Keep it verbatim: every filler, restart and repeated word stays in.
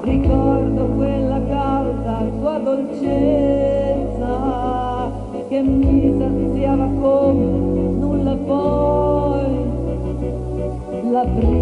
ricordo quella calda tua dolcezza che mi saziava come nulla poi. La